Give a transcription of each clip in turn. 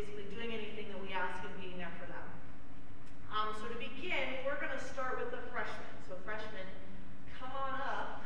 basically doing anything that we ask and being there for them. So to begin, we're going to start with the freshmen. So freshmen, come on up.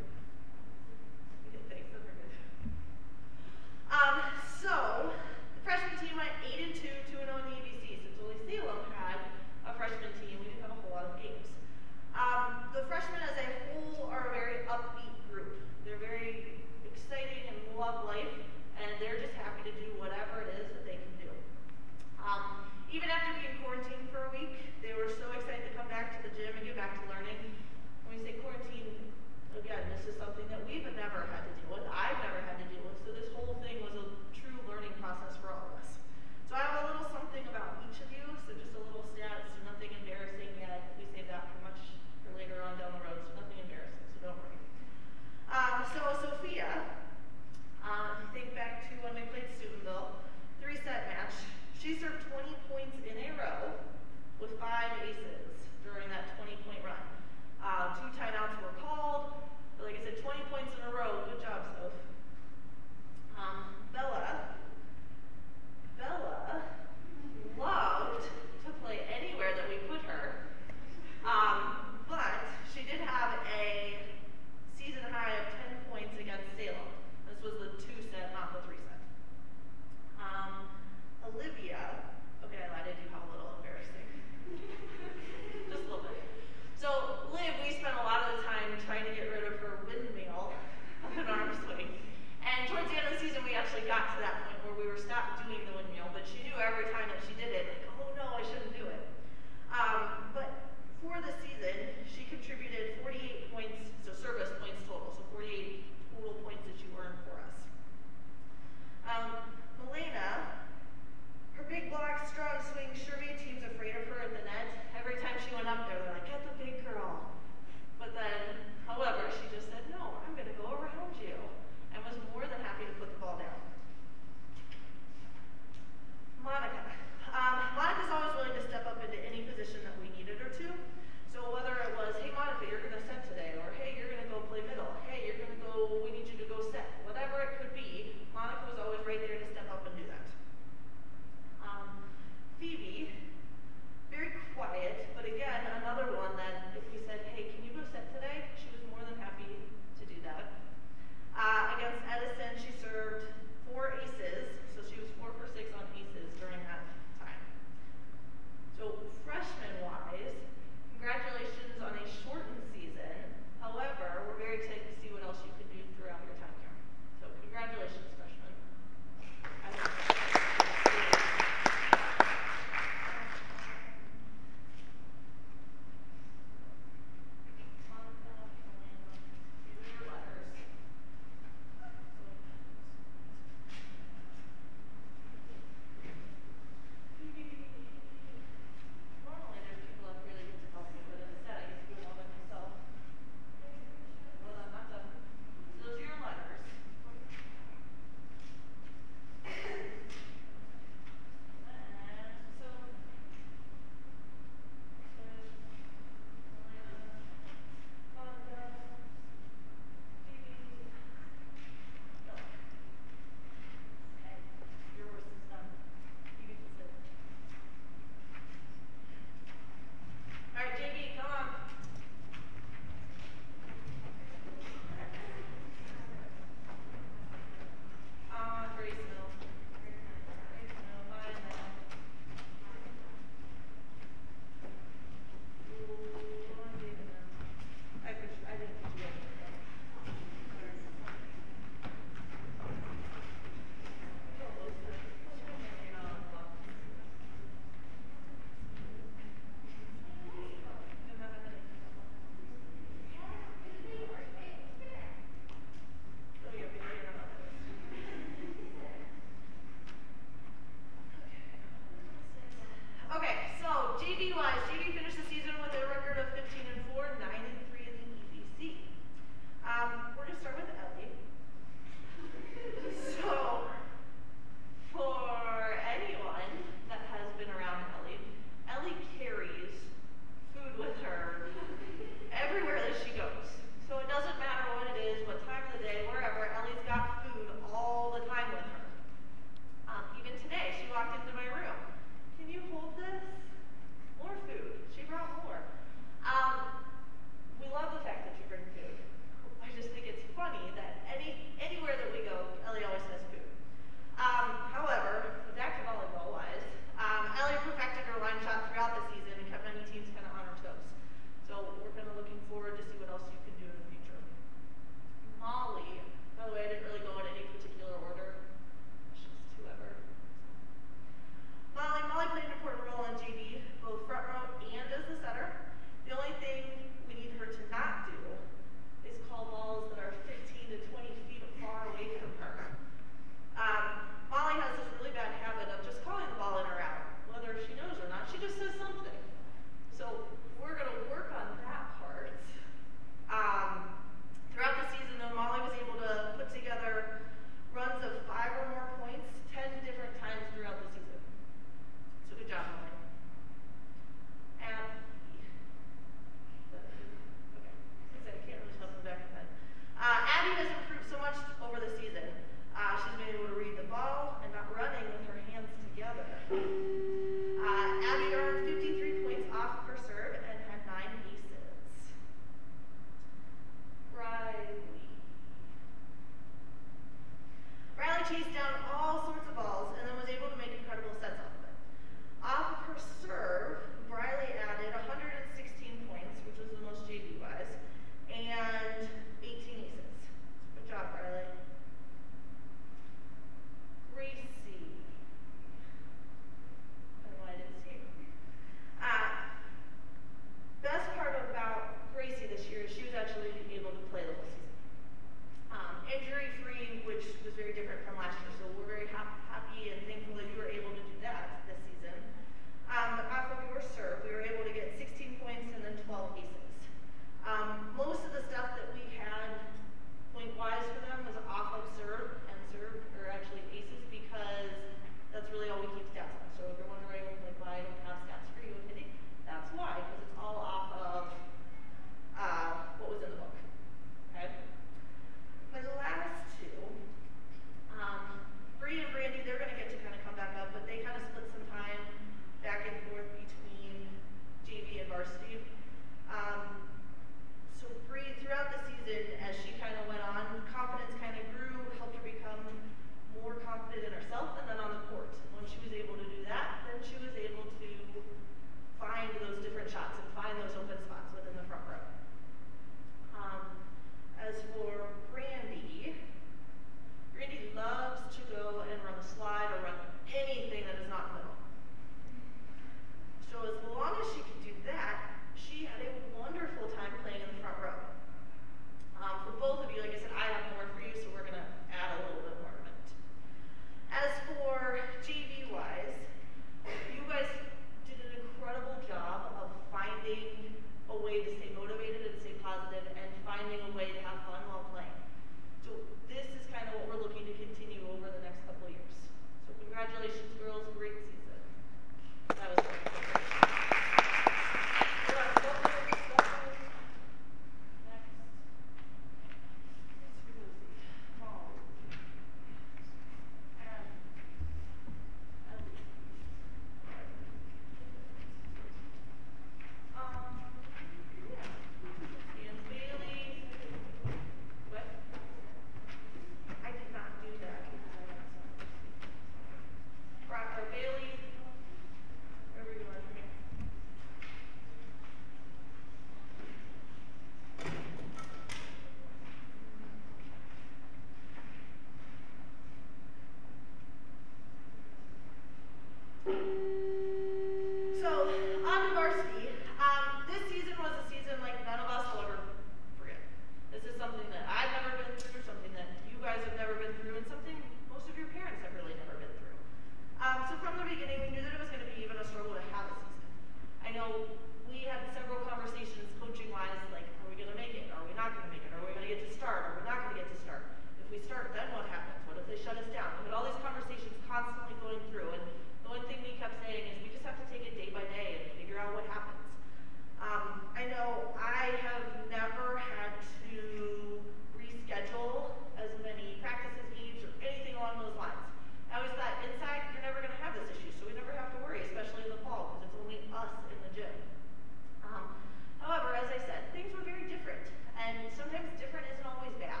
something that I've never been through, something that you guys have never been through, and something most of your parents have really never been through. So from the beginning, we knew that it was going to be even a struggle to have a season. I know we had several conversations coaching-wise, like, are we going to make it? Are we not going to make it? Are we going to get to start? Are we not going to get to start? If we start, then what happens? What if they shut us down? We had all these conversations constantly going through, and the one thing we kept saying is we just have to take it day by day and figure out what happens. I know I have never had to reschedule as many practices needs or anything along those lines. I always thought inside you're never going to have this issue, so we never have to worry, especially in the fall, because it's only us in the gym. However, as I said, things were very different, and sometimes different isn't always bad.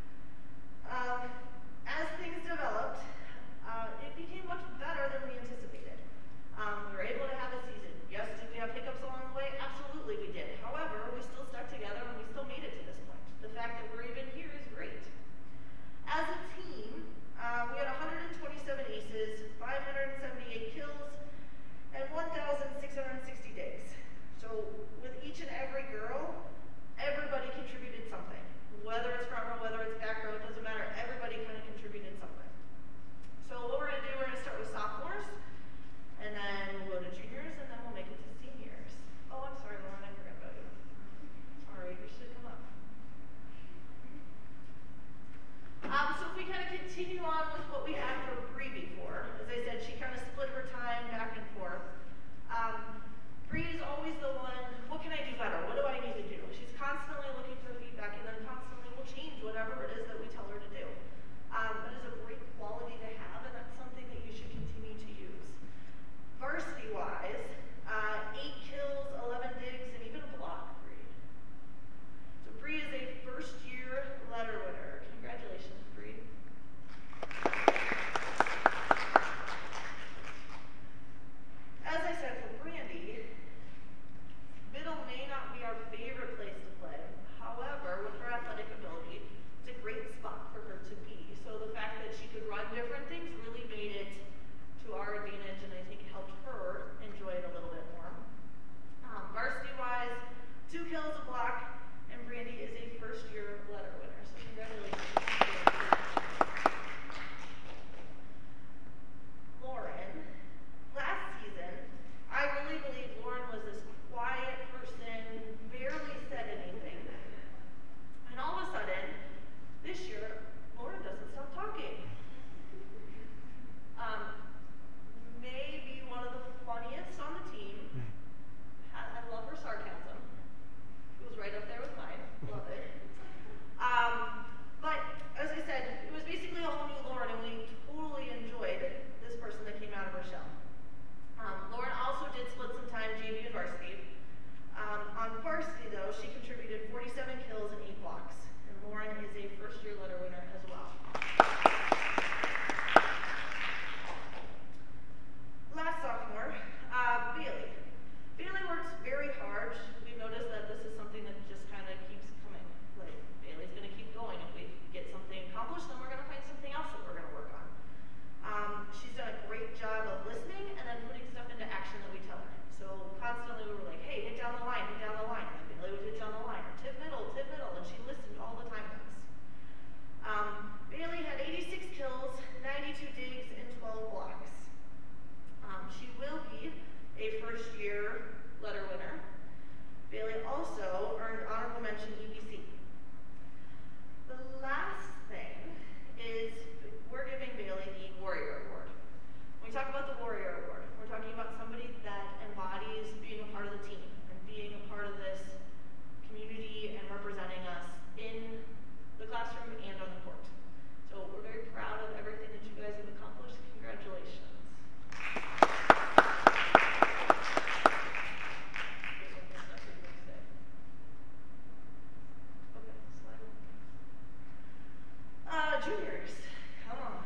As things developed, it became much better than we anticipated. We were able to have a season. Yes, did we have hiccups along the way? Absolutely we did. However, we still stuck together and we still made it to this point. The fact that we're even here is great. As a team, we had 127 aces, 578 kills, and 1,660 days. So with each and every girl, everybody contributed something. Whether it's front row, whether it's back row, it doesn't matter. Everybody kind of contributed something. So what we're going to do, we're going to start with sophomores, and then we'll go to juniors, and then we'll make it to seniors. Oh, I'm sorry, Lauren, I forgot about you. Sorry, you should come up. So if we kind of continue on with what we had for Bree before, as I said, she kind of split her time back and forth. Bree is always the one, what can I do better? What do I need to do? She's constantly looking for feedback and then constantly will change whatever it is that we tell her to do. That is a great quality to have, and that's something that you should continue to use. Varsity-wise, 8 kills, 11 digs, and even a block, Bree. So Bree is a first-year letter winner. Congratulations, Bree. As I said, for Brandy, middle may not be our favorite place to play. However, with her athletic ability, it's a great spot for her to be. So the fact that she could run different things really made it to our advantage, and I think helped her enjoy it a little bit more. Varsity-wise, 2 kills, a block, and Brandy is a first-year letter winner. So congratulations. Lauren, last season, I really believe Lauren was this quiet person, barely said anything. And all of a sudden, this year, Lauren doesn't stop talking. Maybe one of the funniest on the team. I love her sarcasm. It was right up there with mine. Love it. But as I said, it was basically a whole new Lauren, and we totally enjoyed this person that came out of her shell. Lauren also did split some time JV and varsity. On varsity, though, she contributed 47 kills and 8 blocks. And Lauren is a first-year letter winner as well. Last sophomore, Bailey. Bailey works very hard. We've noticed that this is something that just kind of keeps coming. Like, Bailey's going to keep going. If we get something accomplished, then we're going to find something else that we're going to work on. She's done a great job of listening and then putting stuff into action that we tell her. So constantly we were like, hey, hit down the line, hit down the line. And Bailey would hit down the line, or tip middle, and she listened all the time to us. Bailey had 86 kills, 92 digs, and 12 blocks. She will be a first-year letter winner. Bailey also earned honorable mention EBC. The last thing is we're giving Bailey the Warrior Award. When we talk about the Warrior Award, we're talking about somebody that embodies being a part of the team and being a part of this community and representing us in the classroom and on the court. So we're very proud of everything that you guys have accomplished. Congratulations. Juniors, come on.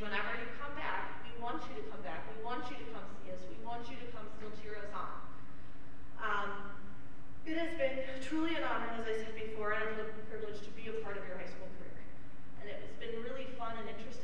whenever you come back, we want you to come back. We want you to come see us. We want you to come still cheer us on. It has been truly an honor, as I said before, and a privilege to be a part of your high school career. And it's been really fun and interesting.